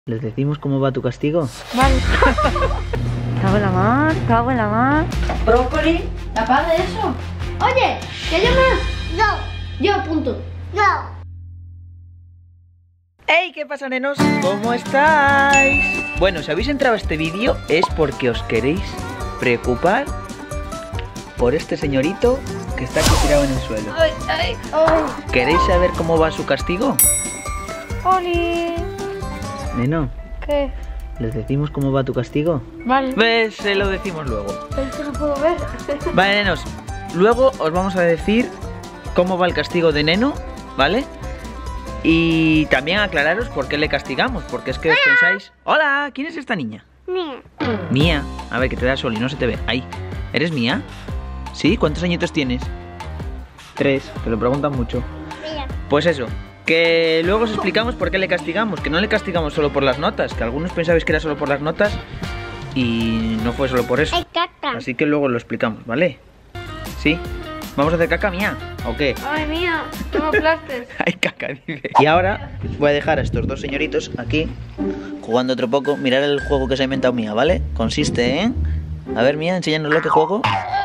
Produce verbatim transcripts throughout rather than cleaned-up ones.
¿Les decimos cómo va tu castigo? Vale. Cago en la mar, cago en la mar. Brócoli, apaga eso. Oye, ¿que yo más? No. Yo apunto. No. ¡Hey! ¿Qué pasa, nenos? ¿Cómo estáis? Bueno, si habéis entrado a este vídeo es porque os queréis preocupar por este señorito que está aquí tirado en el suelo. Ay, ay, ay. ¿Queréis saber cómo va su castigo? Oli. Neno, ¿Qué? ¿les decimos cómo va tu castigo? Vale. Pues se lo decimos luego. Es que no puedo ver. Vale, nenos, luego os vamos a decir cómo va el castigo de Neno, ¿vale? Y también aclararos por qué le castigamos, porque es que os pensáis... ¡Hola! ¿Quién es esta niña? Mía. Mía. A ver, que te da sol y no se te ve. Ahí. ¿Eres Mía? ¿Sí? ¿Cuántos añitos tienes? Tres. Te lo preguntan mucho. Mira. Pues eso, que luego os explicamos por qué le castigamos. Que no le castigamos solo por las notas, que algunos pensabais que era solo por las notas y no fue solo por eso. Hay caca. Así que luego lo explicamos, ¿vale? ¿Sí? ¿Vamos a hacer caca, Mía? ¿O qué? Ay, mía, no me aplastes. Hay caca, dice. Y ahora voy a dejar a estos dos señoritos aquí jugando otro poco. Mirad el juego que se ha inventado Mía, ¿vale? Consiste en... A ver, Mía, enséñanos qué juego.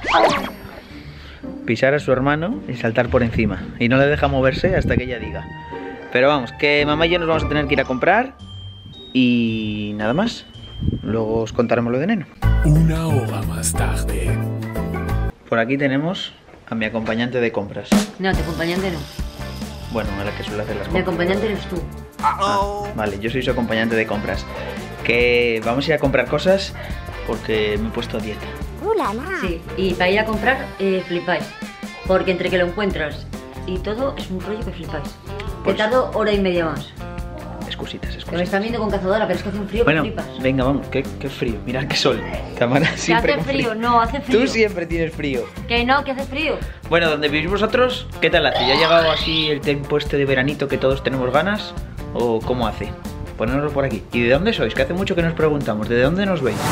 Pisar a su hermano y saltar por encima. Y no le deja moverse hasta que ella diga. Pero vamos, que mamá y yo nos vamos a tener que ir a comprar. Y nada más. Luego os contaremos lo de Neno. Una hora más tarde. Por aquí tenemos a mi acompañante de compras. No, tu acompañante no. Bueno, a la que suele hacer las Mi compras. acompañante eres tú. Ah, vale, yo soy su acompañante de compras. Que vamos a ir a comprar cosas porque me he puesto a dieta. Ulala. Sí, y para ir a comprar, eh, flipáis. Porque entre que lo encuentras y todo es un rollo que flipáis. Que Pues- tardo hora y media más. Excusitas, Que me excusitas. están viendo con cazadora, pero es que hace un frío Bueno, que flipas. venga, vamos, qué, qué frío. Mirad qué sol. Tamara Que siempre hace con frío, no, hace frío. Tú siempre tienes frío. Que no, que hace frío. Bueno, donde vivís vosotros, ¿qué tal hace? ¿Ya ha llegado así el tiempo este de veranito que todos tenemos ganas? ¿O cómo hace? Ponérnoslo por aquí. ¿Y de dónde sois? Que hace mucho que nos preguntamos. ¿De dónde nos veis?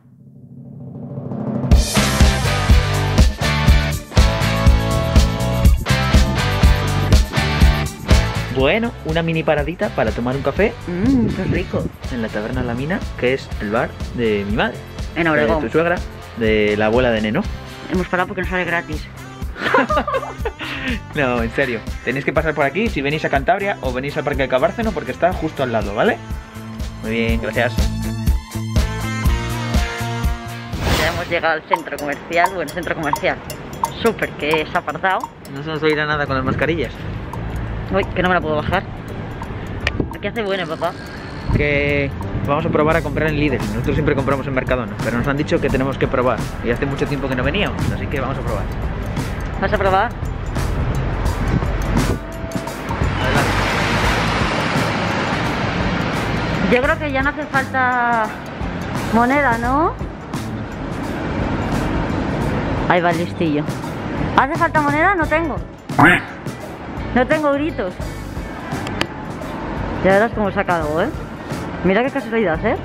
Bueno, una mini paradita para tomar un café. Mmm, qué rico. En la taberna La Mina, que es el bar de mi madre. En De Obregón. tu suegra, de la abuela de Neno. Hemos parado porque nos sale gratis. No, en serio. Tenéis que pasar por aquí si venís a Cantabria o venís al Parque del Cabárceno porque está justo al lado, ¿vale? Muy bien, gracias. Ya hemos llegado al centro comercial, bueno, centro comercial. Súper, que es apartado. No se nos oirá nada con las mascarillas. Uy, que no me la puedo bajar. Aquí hace bueno, papá. Que vamos a probar a comprar en Lidl. Nosotros siempre compramos en Mercadona, pero nos han dicho que tenemos que probar. Y hace mucho tiempo que no veníamos, así que vamos a probar. ¿Vas a probar? Adelante. Yo creo que ya no hace falta moneda, ¿no? Ahí va el listillo. ¿Hace falta moneda? No tengo. No tengo gritos. Ya verás cómo he sacado, ¿eh? Mira qué casualidad, ¿eh?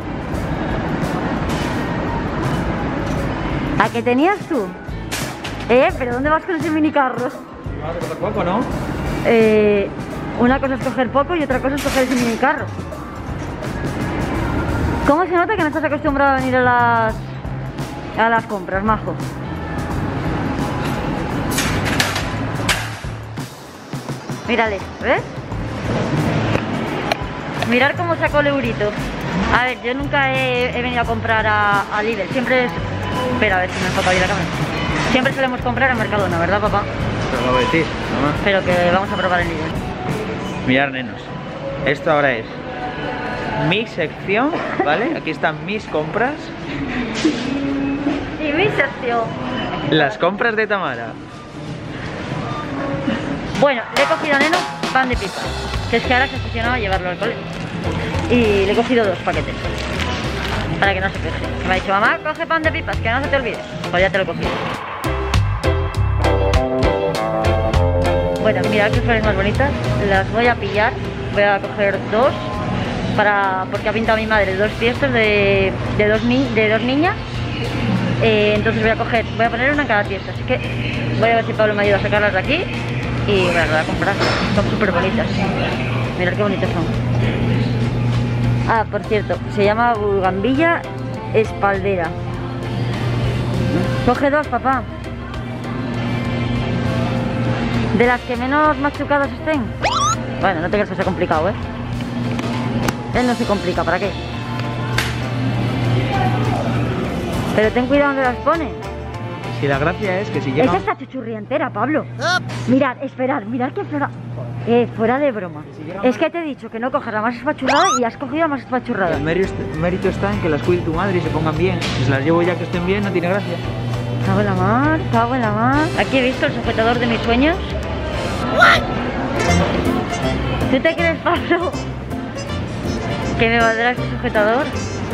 ¿A qué tenías tú? ¿Eh? ¿Pero dónde vas con ese minicarro? Vamos a coger poco, ¿no? Eh, una cosa es coger poco y otra cosa es coger ese minicarro. ¿Cómo se nota que no estás acostumbrado a venir a las, a las compras, majo? Mírale, ¿ves? Mirar cómo sacó el eurito. A ver, yo nunca he, he venido a comprar a, a Lidl. Siempre es... Espera, a ver si me enfoca bien la cámara. Siempre solemos comprar en Mercadona, ¿verdad, papá? Pero lo decís, mamá. Pero que vamos a probar en Lidl. Mirad, nenos. Esto ahora es mi sección, ¿vale? Aquí están mis compras. Y mi sección. Las compras de Tamara. Bueno, le he cogido a Neno pan de pipas, que es que ahora se aficionaba a llevarlo al cole. Y le he cogido dos paquetes, para que no se queje. Me ha dicho, mamá, coge pan de pipas, que no se te olvide. Pues ya te lo he cogido. Bueno, mirad qué flores más bonitas. Las voy a pillar. Voy a coger dos, para, porque ha pintado mi madre dos fiestas de, de, dos, ni, de dos niñas. Eh, entonces voy a coger, voy a poner una en cada fiesta. Así que voy a ver si Pablo me ayuda a sacarlas de aquí. Y me las voy a comprar. Son súper bonitas. Mirad qué bonitas son. Ah, por cierto, se llama Bugambilla espaldera. Coge dos, papá. De las que menos machucadas estén. Bueno, no te creas que sea complicado, ¿eh? Él no se complica, ¿para qué? Pero ten cuidado donde las pone. Si la gracia es que si llega... Esa está chuchurria entera, Pablo. Mirad, esperad, mirad que fuera... Eh, fuera de broma. Es que te he dicho que no cojas la más espachurrada y has cogido la más espachurrada. El mérito, el mérito está en que las cuide tu madre y se pongan bien. Si se las llevo ya que estén bien, no tiene gracia. Cago en la mar, cago en la mar. Aquí he visto el sujetador de mis sueños. ¿Tú te crees, Pablo, que me valdrá este sujetador?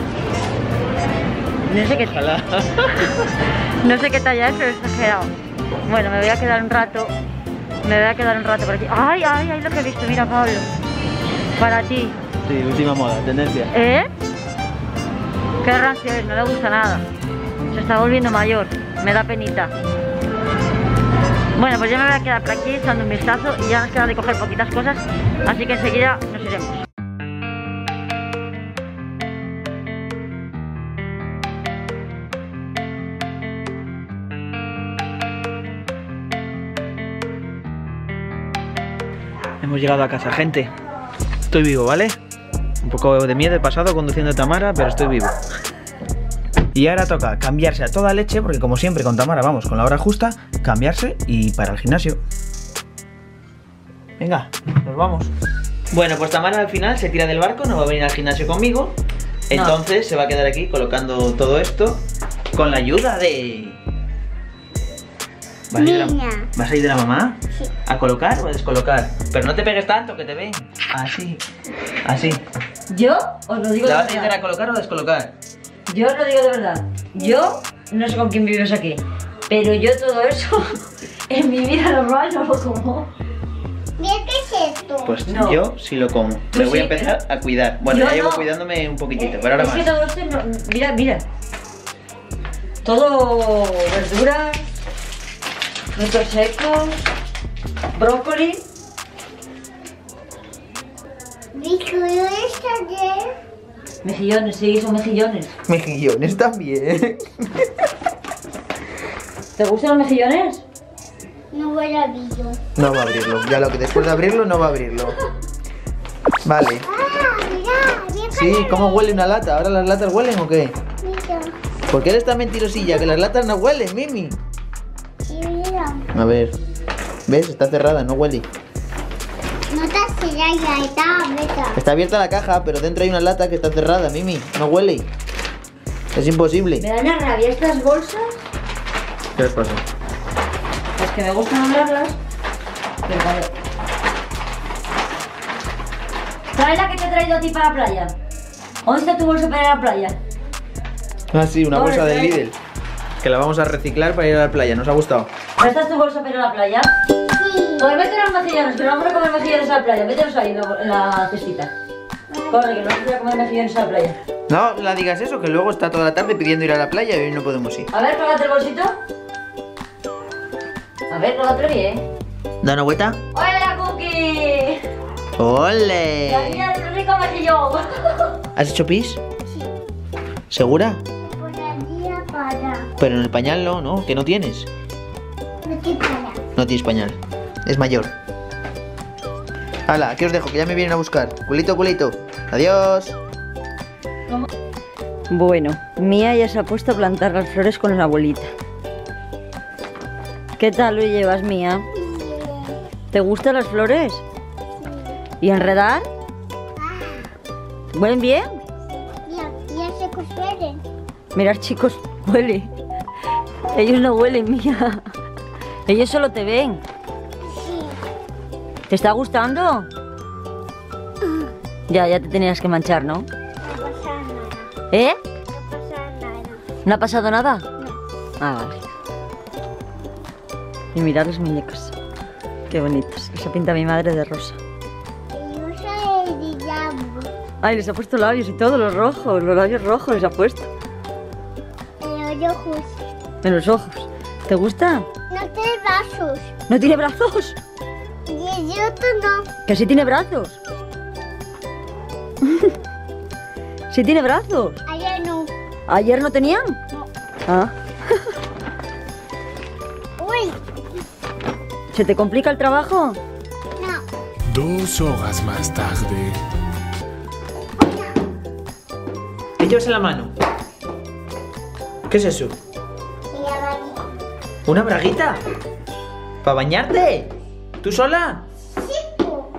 No sé qué Ojalá. No sé qué talla es, pero es exagerado. Bueno, me voy a quedar un rato. Me voy a quedar un rato por aquí. ¡Ay, ay, ay! Lo que he visto, mira, Pablo. Para ti. Sí, última moda, tendencia. ¿Eh? Qué rancio es, no le gusta nada. Se está volviendo mayor. Me da penita. Bueno, pues ya me voy a quedar por aquí echando un vistazo y ya nos queda de coger poquitas cosas. Así que enseguida nos iremos. Hemos llegado a casa, gente. Estoy vivo, ¿vale? Un poco de miedo he pasado conduciendo a Tamara, pero estoy vivo. Y ahora toca cambiarse a toda leche, porque como siempre con Tamara vamos con la hora justa, cambiarse y para el gimnasio. Venga, nos vamos. Bueno, pues Tamara al final se tira del barco, no va a venir al gimnasio conmigo. Entonces no. Se va a quedar aquí colocando todo esto con la ayuda de... ¿Vas a, ir de la... ¿Vas a ir de la mamá? Sí. ¿A colocar o a descolocar? Pero no te pegues tanto, que te ven. Así, así. ¿Yo os lo digo de ¿La vas a verdad? ir a colocar o a descolocar? Yo os lo digo de verdad. Yo no sé con quién vives aquí, pero yo todo eso en mi vida normal no lo como. Mira, ¿qué es esto? Pues No. yo sí lo como. Tú Me voy sí, a empezar a cuidar. Bueno, Yo ya llevo no. cuidándome un poquitito, Eh, pero ahora es más. que todo esto no, mira, mira. Todo verduras, frutos secos, brócoli. ¿Mejillones también? Mejillones, sí, son mejillones. Mejillones también. ¿Te gustan los mejillones? No voy a abrirlo. No va a abrirlo. Ya lo que después de abrirlo no va a abrirlo. Vale. Ah, mira, bien Sí, ¿cómo huele una lata? ¿Ahora las latas huelen o qué? Mira, ¿Por qué eres tan mentirosilla? Que las latas no huelen, Mimi. sí, mira. A ver. ¿Ves? Está cerrada, no huele. No te hace ya, ya está abierta. Está abierta la caja, pero dentro hay una lata que está cerrada, Mimi. No huele. Es imposible. Me dan a rabia estas bolsas. ¿Qué les pasa? Las que me gustan hablarlas. Pero vale. ¿Traes la que te he traído a ti para la playa? ¿Dónde está tu bolsa para ir a la playa? Ah, sí, una Pobre bolsa del Fred. Lidl. Que la vamos a reciclar para ir a la playa. ¿Nos ha gustado? ¿Esta es tu bolsa para ir a la playa? Sí. Pues vete a los mejillones, que no vamos a comer mejillones a la playa. Mételos ahí en la, en la cestita. Corre, que no vamos a comer mejillones a la playa. No, la digas eso, que luego está toda la tarde pidiendo ir a la playa y hoy no podemos ir. A ver, cógate el bolsito. A ver, cógatelo bien. ¿Da una vuelta? ¡Hola, Cookie! La ¡Ole! mía es un rico mejillón. ¿Has hecho pis? Sí. ¿Segura? Por el día para. Pero en el pañal no, ¿no? Que no tienes. No te para. No tienes pañal. Es mayor. Hala, aquí os dejo, que ya me vienen a buscar. Culito, culito. Adiós. Bueno, Mía ya se ha puesto a plantar las flores con la abuelita. ¿Qué tal lo llevas, Mía? ¿Te gustan las flores? ¿Y enredar? ¿Huelen bien? Ya, ya se cusperen. Mirad, chicos, huele. Ellos no huelen, Mía. Ellos solo te ven. Sí. ¿Te está gustando? Ya, ya te tenías que manchar, ¿no? No pasa nada. ¿Eh? No pasa nada. ¿No ha pasado nada? No. Ah, vale. Y mirad los muñecos. Qué bonitos. Les ha pintado mi madre de rosa. Y yo soy el diablo. Ay, les ha puesto labios y todo, los rojos, los labios rojos les ha puesto. El ojos. En los ojos. ¿Te gusta? No tiene brazos. ¿No tiene brazos? Y el otro no. ¿Que sí tiene brazos? Si tiene brazos. Ayer no. ¿Ayer no tenían? No. Ah. Uy. ¿Se te complica el trabajo? No. Dos horas más tarde. ¿Qué llevas en la mano? ¿Qué es eso? Y la bañé. ¿Una braguita? ¿Para bañarte? ¿Tú sola? Cinco.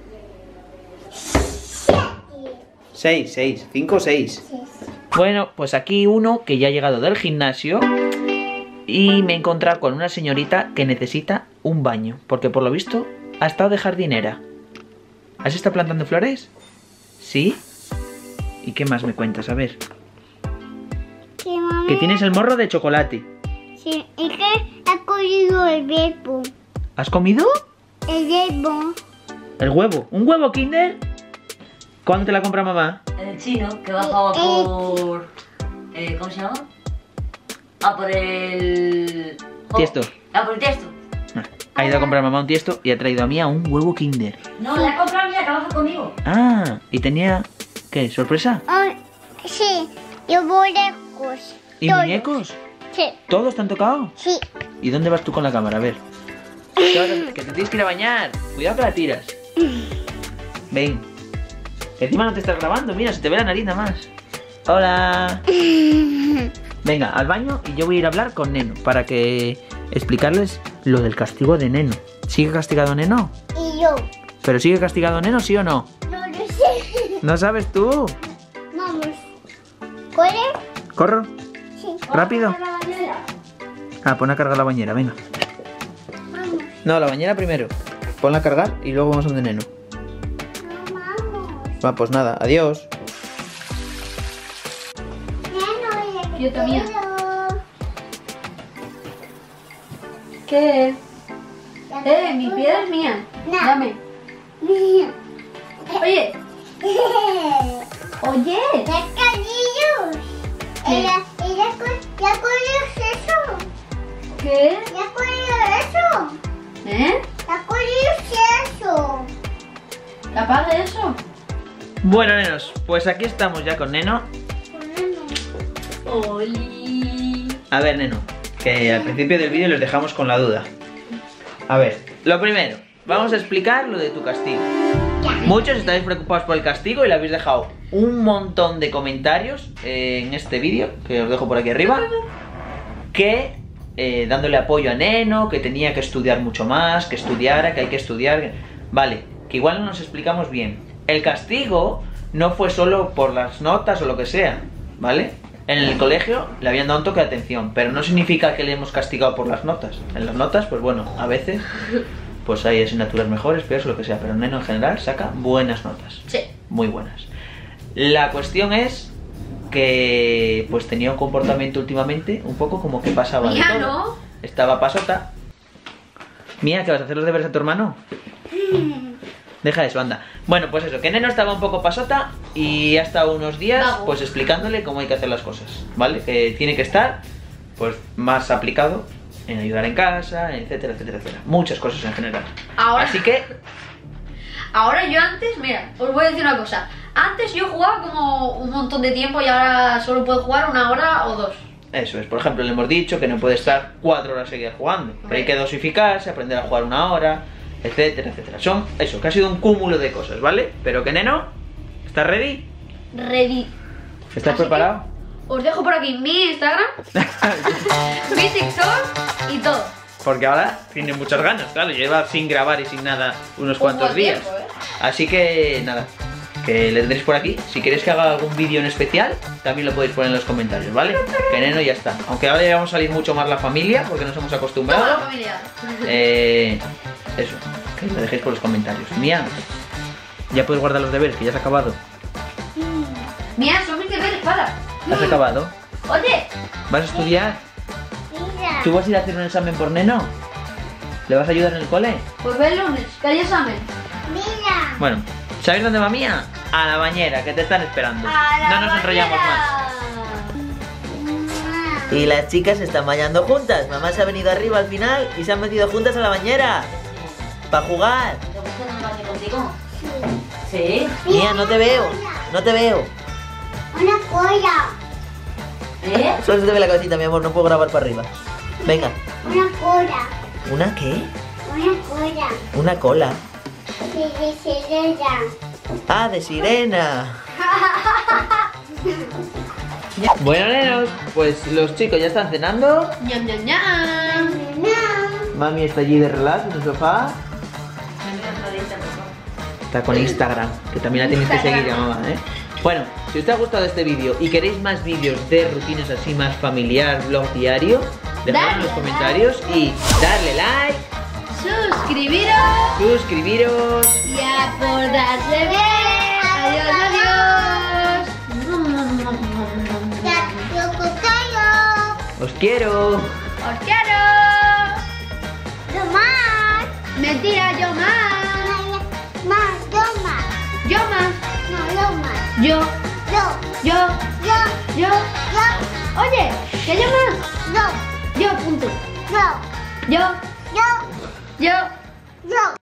Seis, seis, cinco o seis. Seis. Bueno, pues aquí uno que ya ha llegado del gimnasio y me he encontrado con una señorita que necesita un baño, porque por lo visto ha estado de jardinera. ¿Has estado plantando flores? ¿Sí? ¿Y qué más me cuentas? A ver. Que mami. Que tienes el morro de chocolate. Sí, es que ha cogido el verbo. ¿Has comido? El verbo. El huevo. ¿Un huevo Kinder? ¿Cuándo te la compra mamá? El chino que bajaba por... Eh, ¿Cómo se llama? Ah, por el... oh, Tiesto. Ah, por el Tiesto. Ha ido a comprar mamá un tiesto y ha traído a mí a un huevo Kinder. No, la he comprado mía, que baja conmigo. Ah, y tenía... ¿Qué? ¿Sorpresa? Oh, sí, yo voy lejos. ¿Y Todos. muñecos? Sí, ¿Todos te han tocado? sí. ¿Y dónde vas tú con la cámara? A ver. Que vas a- que te tienes que ir a bañar. Cuidado que la tiras. Ven. Encima no te estás grabando. Mira, se te ve la nariz nada más. Hola. Venga, al baño y yo voy a ir a hablar con Neno para que explicarles lo del castigo de Neno. ¿Sigue castigado Neno? Y yo. ¿Pero sigue castigado Neno, sí o no? No lo sé. ¿No sabes tú? Vamos. ¿Corre? ¿Corro? Sí. ¿Rápido? Vamos a la bañera. Ah, pon a cargar la bañera, venga. Vamos. No, la bañera primero. Ponla a cargar y luego vamos donde Neno. No, vamos. Va, pues nada, adiós. Neno, Yo también. quiero. ¿Qué? Ya Eh, te mi puedo. piedra es mía. No. Dame. Mía. Oye, oye. ¡Las canillos! ¿Qué? Ella, ella, co- ¿ya cogió eso? ¿Qué? ¿Ya cogió eso? ¿Eh? ¿Ya cogió eso? ¿Que apague eso? Bueno, nenos, pues aquí estamos ya con Neno. Oli. A ver, Neno, que al principio del vídeo les dejamos con la duda. A ver, lo primero, vamos a explicar lo de tu castigo. Muchos estáis preocupados por el castigo y le habéis dejado un montón de comentarios eh, en este vídeo, que os dejo por aquí arriba, que eh, dándole apoyo a Neno, que tenía que estudiar mucho más, que estudiara, que hay que estudiar. Vale, que igual no nos explicamos bien. El castigo no fue solo por las notas o lo que sea, ¿vale? En el colegio le habían dado un toque de atención, pero no significa que le hemos castigado por las notas. En las notas, pues bueno, a veces pues hay asignaturas mejores, peores, lo que sea, pero Neno en general saca buenas notas. Sí. Muy buenas. La cuestión es que pues tenía un comportamiento últimamente un poco como que pasaba de Mía, todo. ¿no? Estaba pasota. Mía, ¿que vas a hacer los deberes a tu hermano? Deja eso, anda. Bueno, pues eso, que Neno estaba un poco pasota y ha estado unos días Vago. pues explicándole cómo hay que hacer las cosas, ¿vale? Que tiene que estar pues más aplicado en ayudar en casa, etcétera, etcétera, etcétera. Muchas cosas en general. Ahora- Así que, Ahora yo antes, mira, os voy a decir una cosa. Antes yo jugaba como un montón de tiempo y ahora solo puedo jugar una hora o dos. eso es, por ejemplo, le hemos dicho que no puede estar cuatro horas seguidas jugando. Que hay que dosificarse, aprender a jugar una hora, etcétera, etcétera. Son, eso, que ha sido un cúmulo de cosas, ¿vale? Pero que Neno, ¿estás ready? Ready. ¿Estás Así preparado? Os dejo por aquí mi Instagram, mi TikTok y todo. Porque ahora tiene muchas ganas, claro, lleva sin grabar y sin nada unos Un cuantos buen días. tiempo, ¿eh? Así que nada, que le tendréis por aquí. Si queréis que haga algún vídeo en especial, también lo podéis poner en los comentarios, ¿vale? Que Neno ya está. Aunque ahora ya vamos a salir mucho más la familia, porque nos hemos Toda la acostumbrado. familia. Eh, eso, que lo dejéis por los comentarios. Mía, ya puedes guardar los deberes, que ya has acabado. Mira, son mis deberes, para. ¿Has acabado? Oye, ¿Vas a estudiar? Mira. ¿Tú vas a ir a hacer un examen por Neno? ¿Le vas a ayudar en el cole? pues ve el lunes, que hay examen. Mira. Bueno, ¿sabéis dónde va Mía? A la bañera, que te están esperando. No nos enrollamos más. Y las chicas se están bañando juntas. Mamá se ha venido arriba al final y se han metido juntas a la bañera. Para jugar. ¿Te gusta no contigo? Sí. Mía, no te veo. No te veo. Una cola. ¿Eh? Solo se te ve la cabecita, mi amor, no puedo grabar para arriba. Venga. Una cola. ¿Una qué? Una cola. Una cola. Sí, de sirena. Ah, de sirena. Bueno, nenos, pues los chicos ya están cenando. ñam, ñam, ñam. Mami está allí de relax en el sofá. Está con Instagram, que también la tenéis que seguir, ya, mamá, ¿eh? Bueno, si os ha gustado este vídeo y queréis más vídeos de rutinas así más familiar, vlog diario, dejadlo en los comentarios y darle like, Suscribiros suscribiros. y a por darle bien. Adiós, adiós. Ya, yo cocayo. Os quiero. Os quiero. Yo más. Mentira, yo más. Más, yo más. Yo más. No, yo más. Yo, Yo, yo, yo, yo. yo, Oye, que yo más. yo, Yo, punto. yo, Yo, yo, yo. yo.